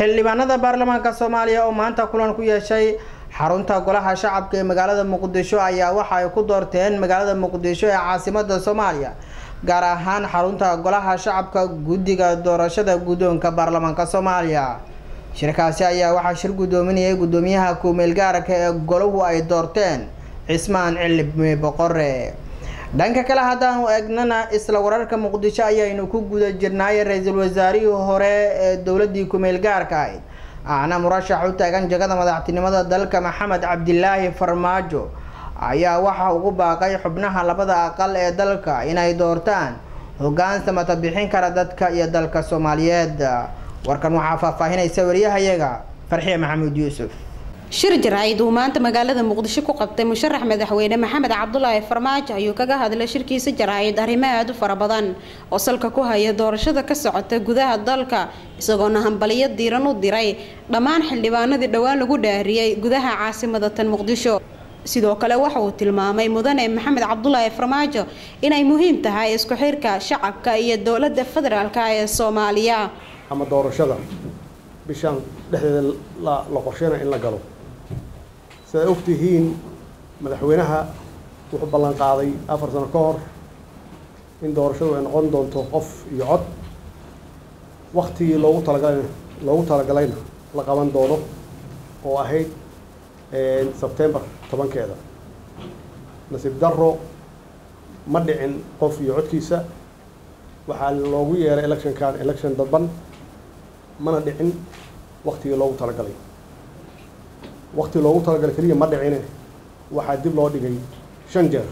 xildhibaanada baarlamaanka Soomaaliya oo maanta kulan ku yeeshay xarunta golaha shacabka ee magaalada Muqdisho ayaa waxa ay ku doorteen magaalada Muqdisho ee caasimadda Soomaaliya gaar ahaan xarunta golaha shacabka guddiga doorashada guddoonka baarlamaanka Soomaaliya. shirkaasi ayaa waxa shir gudoominayay gudoomiyaha ku-meel gaarka ee goluhu ay doorteen Cismaan Cilmi Boqorre. dhanka kale haddaan eegnana isla wararka Muqdisho ayaynu ku guda jirnay ra'iisul wasaarihii hore ee dawladda ku-meel gaarka ahayd ana murashax u taagan jagada madaxtinimada dalka Maxamed Cabdilaahi Farmaajo ayaa waxa ugu baaqay xubnaha labada aqal ee dalka inay doortaan hoggaan samata bixin kara dadka iyo dalka Soomaaliyeed. warkan waxa faahfaahinaysa wariyahayaga Farxiye Maxamuud Yuusuf. shir jaraa'id uu maanta magaalada Muqdisho ku qabtay musharax madaxweyne Maxamed Cabdulaahi Farmaajo ayuu kaga hadlay shirkiisa jaraa'id arrimaha aad u fara badan oo salka ku haya doorashada ka socota gudaha dalka isagoo hambaliyo diiran u diray dhammaan xildhibaanadii dhawaan lagu dhaariyay gudaha caasimadda tan Muqdisho. sidoo kale waxa uu tilmaamay mudane Maxamed Cabdulaahi Farmaajo inay muhiim tahay isku xirka shacabka iyo dawladda federaalka ee Soomaaliya ama doorashada bishan dhexdeeda la qorsheynaa in la galo. sida ogtihiin madaxweynaha wuxuu ballan qaaday 4 sano ka hor in doorashadu ay noqon doonto qof iyo cod waqtigii loogu talagalayna la qaban doono oo ahayd September 10keeda. nasiib darro ma dhicin qof iyo codkiisa waxaa loogu yeeray election dadban mana dhicin waqtigii loogu talagalay. waqti loogu talagalay kaliya ma dhicine waxaa dib loo dhigay 5 jeer.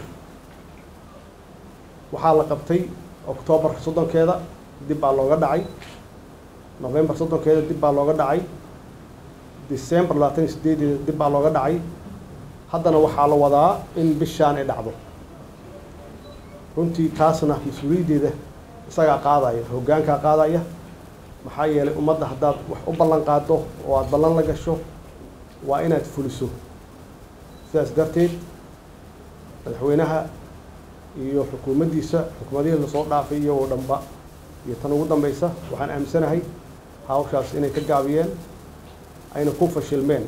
waxaa la qabtay October 30keeda dib baa looga dhacay, November 30keeda dib baa looga dhacay, December 28keeda dib baa looga dhacay. haddana waxaa la wadaa in bishaan ay dhacdo. runtii taasna mas-uuliyaddeeda isagaa qaadaya, hoggaankaa qaadaya. maxaa yeelay ummadda haddaad wax u ballan qaado oo aad ballan la gasho waa inaad fuliso. sidaas darteed madaxweynaha iyo xukuumadihii lasoo dhaafay iyagoo dhanba iyo tan ugu dambaysa waxaan aaminsanahay hawshaas inay ka gaabiyeen ayna ku fashilmeen.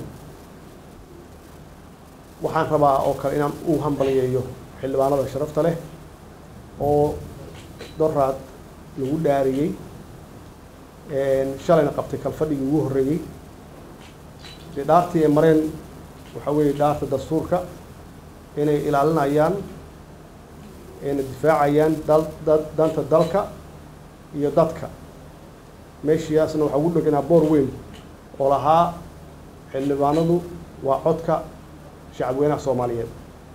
waxaan rabaa oo kale inaan u hambaliyeeyo xildhibaanada sharafta leh oo doraad lagu dhaariyey shalayna qabtay kalfadhigii ugu horreeyey. dhaartii ay mareen waxa weeye dhaarta dastuurka inay ilaalinayaan inay difaacayaan danta dalka iyo dadka. meeshiyaasna waxaa ugu dheganaa boor weyn oo lahaa xildhibaanadu waa codka shacabweynaha Soomaaliyeed.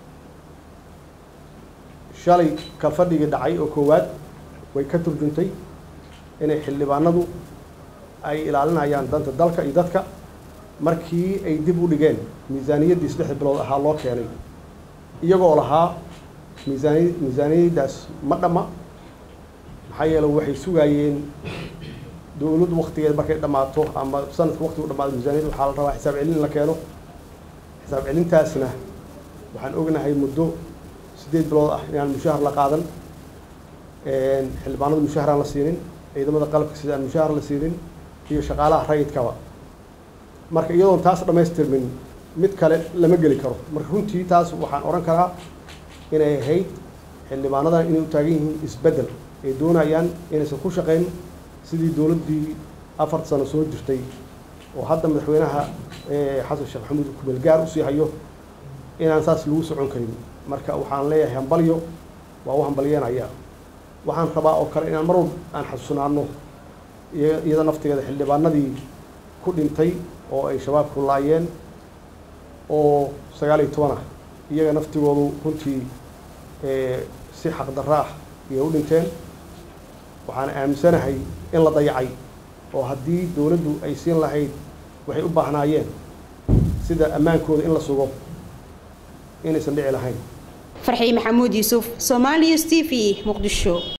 shalay kalfadhigii dhacay oo koowaad way ka turjuntay inay xildhibaanadu ay ilaalinayaan danta dalka iyo dadka. markii ay dib u dhigeen miisaaniyaddii 3 bilood ahaa loo keenay iyagoo lahaa miisaaniyaddaas ma dhamma. maxaa yeelay waxay sugayeen dawladdu waqtigeed markay dhammaato ama sanadka waqtigu dhammaado miisaaniyadda waxaa la rabaa xisaab celin in la keeno. xisaab celintaasna waxaan ognahay muddo 8 bilood ah inaan mushahar la qaadan, xildhibaanadu mushahar aan la siinin, ciidamada qalabka sida aan mushahar la siinin iyo shaqaalaha rayidkaba. marka iyadoon taas dhammaystirmin mid kale lama geli karo. marka runtii taas waxaan oran karaa inay ahayd xildhibaanadan inay u taagan yihiin isbeddel ay doonayaan inaysan ku shaqayn sidii dawladdii 4 sano soo jirtay oo hadda madaxweynaha xasan sheekh maxamuud ku-meel gaar u sii hayo inaan saas lagu socon karin. marka waxaan leeyahay hambalyo waa u hambalyeynaya. waxaan rabaa oo kale inaan mar walba aan xasuusnaano iyada naftigeeda xildhibaanadii ku dhintay oo ay shabaabku laayeen oo 19 ah iyaga naftigoodu runtii si xaq darro ah iyo u dhinteen. waxaan aaminsanahay in la dayacay oo haddii dawladdu ay siin lahayd waxay u baahnaayeen sida ammaankooda in la sugo inaysan dhici lahayn. Farxiye Maxamuud Yuusuf, Somali News TV, Muqdisho.